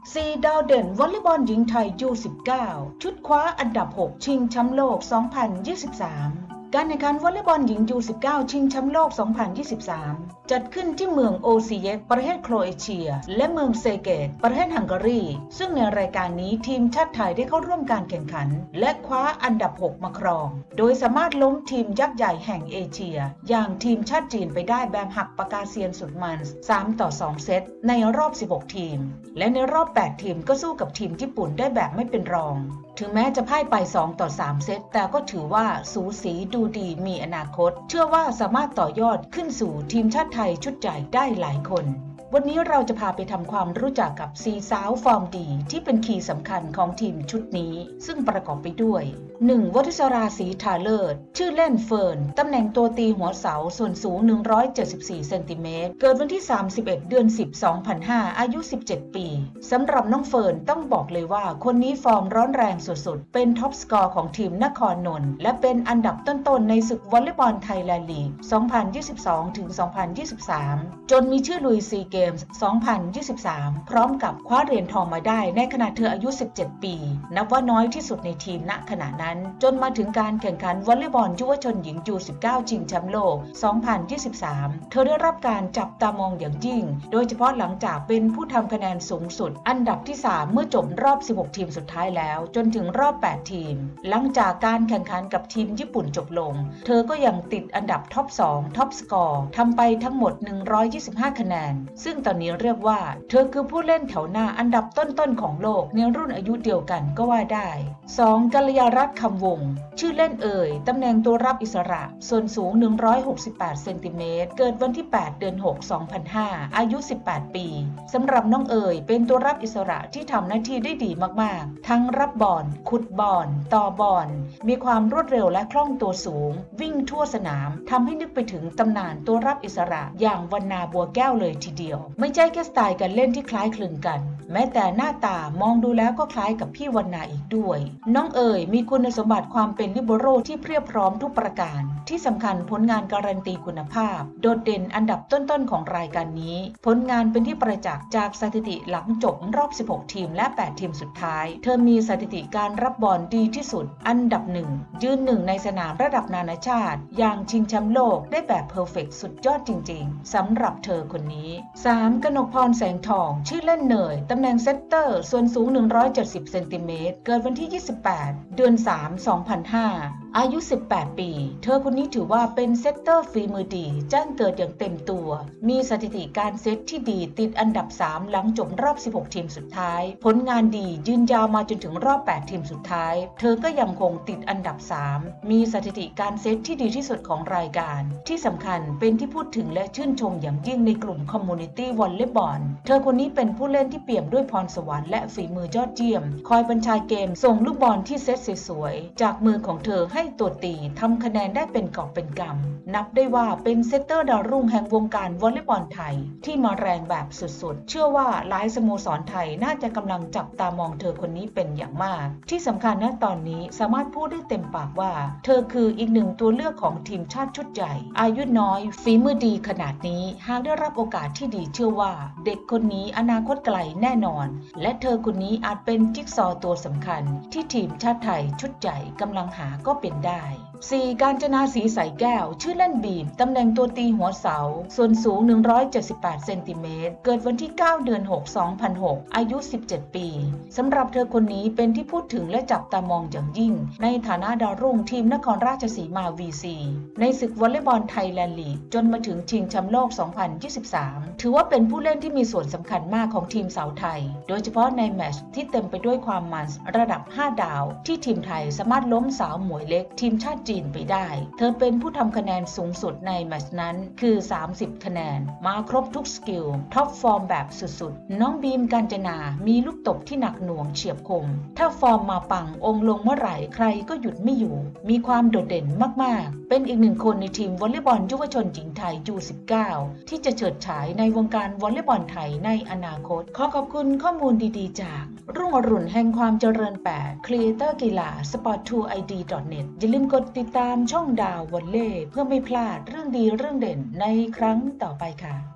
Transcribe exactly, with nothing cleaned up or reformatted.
สี่ดาวเด่นวอลเลย์บอลหญิงไทย ยู สิบเก้า ชุดคว้าอันดับหกชิงแชมป์โลก สองพันยี่สิบสาม การแข่งขันวอลเลย์บอลหญิง ยู สิบเก้า ชิงแชมป์โลก สองพันยี่สิบสาม จัดขึ้นที่เมืองโอซิเยกประเทศโครเอเชียและเมืองเซเกตประเทศฮังการีซึ่งในรายการนี้ทีมชาติไทยได้เข้าร่วมการแข่งขันและคว้าอันดับหกมาครองโดยสามารถล้มทีมยักษ์ใหญ่แห่งเอเชียอย่างทีมชาติจีนไปได้แบบหักปากกาเซียนสุดมันสามต่อสองเซตในรอบสิบหกทีมและในรอบแปดทีมก็สู้กับทีมญี่ปุ่นได้แบบไม่เป็นรองถึงแม้จะพ่ายไปสองต่อสามเซตแต่ก็ถือว่าสูสีดูดีมีอนาคตเชื่อว่าสามารถต่อยอดขึ้นสู่ทีมชาติไทยชุดใหญ่ได้หลายคนวันนี้เราจะพาไปทำความรู้จักกับสี่สาวฟอร์มดีที่เป็นคีย์สำคัญของทีมชุดนี้ซึ่งประกอบไปด้วย หนึ่ง. วทิศราศรีทาเลิศชื่อเล่นเฟิร์นตำแหน่งตัวตีหัวเสาส่วนสูงหนึ่งร้อยเจ็ดสิบสี่เซนติเมตรเกิดวันที่สามสิบเอ็ดเดือนสิบ สองพันห้าอายุสิบเจ็ดปีสำหรับน้องเฟิร์นต้องบอกเลยว่าคนนี้ฟอร์มร้อนแรงสุดๆเป็นท็อปสกอร์ของทีมนครนนท์และเป็นอันดับต้นๆในศึกวอลเลย์บอลไทยแลนด์ลีก สองพันยี่สิบสองถึงสองพันยี่สิบสาม จนมีชื่อลุยซีเกมส์ สองพันยี่สิบสาม พร้อมกับคว้าเหรียญทองมาได้ในขณะเธออายุสิบเจ็ดปีนับว่าน้อยที่สุดในทีมณขณะนั้นจนมาถึงการแข่งขันวอลเลย์บอลเยาวชนหญิง ยู สิบเก้า ชิงแชมป์โลก สองพันยี่สิบสาม เธอได้รับการจับตามองอย่างยิ่งโดยเฉพาะหลังจากเป็นผู้ทำคะแนนสูงสุดอันดับที่สามเมื่อจบรอบสิบหกทีมสุดท้ายแล้วจนถึงรอบแปดทีมหลังจากการแข่งขันกับทีมญี่ปุ่นจบลงเธอก็ยังติดอันดับท็อปสองท็อปสกอร์ทำไปทั้งหมดหนึ่งร้อยยี่สิบห้าคะแนนซึ่งตอนนี้เรียกว่าเธอคือผู้เล่นแถวหน้าอันดับต้นๆของโลกในรุ่นอายุเดียวกันก็ว่าได้ สอง. กัลยารัตน์คำวงศ์ชื่อเล่นเอ่ยตำแหน่งตัวรับอิสระส่วนสูงหนึ่งร้อยหกสิบแปดเซนติเมตรเกิดวันที่แปดเดือนหก สองพันห้าอายุสิบแปดปีสำหรับน้องเอ่ยเป็นตัวรับอิสระที่ทำหน้าที่ได้ดีมากๆทั้งรับบอลขุดบอลต่อบอลมีความรวดเร็วและคล่องตัวสูงวิ่งทั่วสนามทำให้นึกไปถึงตำนานตัวรับอิสระอย่างวรรณาบัวแก้วเลยทีเดียวไม่ใช่แค่สไตล์การเล่นที่คล้ายคลึงกันแม้แต่หน้าตามองดูแล้วก็คล้ายกับพี่วรรณาอีกด้วยน้องเอ๋ยมีคุณสมบัติความเป็นลิเบโร่ที่เพียบพร้อมทุกประการที่สำคัญผลงานการันตีคุณภาพโดดเด่นอันดับต้นๆของรายการนี้ผลงานเป็นที่ประจักษ์จากสถิติหลังจบรอบสิบหกทีมและแปดทีมสุดท้ายเธอมีสถิติการรับบอลดีที่สุดอันดับหนึ่งยืนหนึ่งในสนามระดับนานาชาติอย่างชิงแชมป์โลกได้แบบเพอร์เฟกต์สุดยอดจริงๆสำหรับเธอคนนี้ สาม. กนกพรแสงทองชื่อเล่นเนยตำแหน่งเซตเตอร์ส่วนสูงหนึ่งร้อยเจ็ดสิบเซนติเมตรเกิดวันที่ยี่สิบแปดเดือนสาม สองพันห้าอายุสิบแปดปีเธอคนนี้ถือว่าเป็นเซตเตอร์ฝีมือดีแจ้งเกิดอย่างเต็มตัวมีสถิติการเซตที่ดีติดอันดับสามหลังจบรอบสิบหกทีมสุดท้ายผลงานดียืนยาวมาจนถึงรอบแปดทีมสุดท้ายเธอก็ยังคงติดอันดับสามมีสถิติการเซตที่ดีที่สุดของรายการที่สำคัญเป็นที่พูดถึงและชื่นชมอย่างยิ่งในกลุ่มคอมมูนิตี้วอลเลย์บอลเธอคนนี้เป็นผู้เล่นที่เปี่ยมด้วยพรสวรรค์และฝีมือยอดเยี่ยมคอยบรรชายเกมส่งลูกบอลที่เซตสวยๆจากมือของเธอให้ตัวตีทำคะแนนได้เป็นกอบเป็นกำนับได้ว่าเป็นเซตเตอร์ดาวรุ่งแห่งวงการวอลเลย์บอลไทยที่มาแรงแบบสุดๆเชื่อว่าหลายสโมสรไทยน่าจะกำลังจับตามองเธอคนนี้เป็นอย่างมากที่สำคัญณตอนนี้สามารถพูดได้เต็มปากว่าเธอคืออีกหนึ่งตัวเลือกของทีมชาติชุดใหญ่อายุน้อยฝีมือดีขนาดนี้หากได้รับโอกาสที่ดีเชื่อว่าเด็กคนนี้อนาคตไกลแน่นอนและเธอคนนี้อาจเป็นจิ๊กซอว์ตัวสำคัญที่ทีมชาติไทยชุดใหญ่กำลังหาก็เป็นได้ สี่. กาญจนาศรีใสแก้วชื่อเล่นบีมตำแหน่งตัวตีหัวเสาส่วนสูงหนึ่งร้อยเจ็ดสิบแปดเซนติเมตรเกิดวันที่เก้าเดือนหก สองพันหกอายุสิบเจ็ดปีสำหรับเธอคนนี้เป็นที่พูดถึงและจับตามองอย่างยิ่งในฐานะดาวรุ่งทีมนครราชสีมา วี ซี ในศึกวอลเลย์บอลไทยแลนด์ลีกจนมาถึงชิงแชมป์โลก สองพันยี่สิบสาม ถือว่าเป็นผู้เล่นที่มีส่วนสำคัญมากของทีมสาวไทยโดยเฉพาะในแมตช์ที่เต็มไปด้วยความมันระดับห้าดาวที่ทีมไทยสามารถล้มสาวหมวยเล็กทีมชาติจีนไปได้เธอเป็นผู้ทำคะแนนสูงสุดในแมตช์นั้นคือสามสิบคะแนนมาครบทุกสกิลท็อปฟอร์มแบบสุดๆน้องบีมกาญจนามีลูกตบที่หนักหน่วงเฉียบคมถ้าฟอร์มมาปังองค์ลงเมื่อไหร่ใครก็หยุดไม่อยู่มีความโดดเด่นมากๆเป็นอีกหนึ่งคนในทีมวอลเลย์บอลเยาวชนหญิงไทย ยู สิบเก้า ที่จะเฉิดฉายในวงการวอลเลย์บอลไทยในอนาคตขอขอบคุณข้อมูลดีๆจากรุ่งอรุณแห่งความเจริญแปดครีเอเตอร์กีฬา สปอร์ต ทู ไอ ดี ดอท เน็ต อย่าลืมกดติดตามช่องดาววอลเลย์เพื่อไม่พลาดเรื่องดีเรื่องเด่นในครั้งต่อไปค่ะ